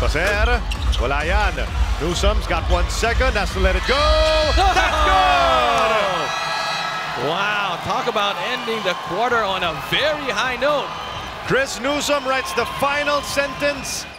Paser, wala yan. Newsome's got 1 second, has to let it go. That's good! Wow, talk about ending the quarter on a very high note. Chris Newsome writes the final sentence